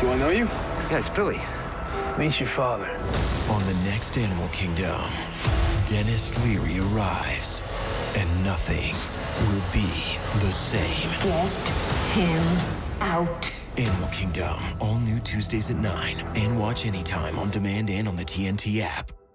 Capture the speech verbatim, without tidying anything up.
Do I know you? Yeah, it's Billy. Meet your father. On the next Animal Kingdom, Dennis Leary arrives, and nothing will be the same. Get him out. Animal Kingdom, all new Tuesdays at nine, and watch anytime on demand and on the T N T app.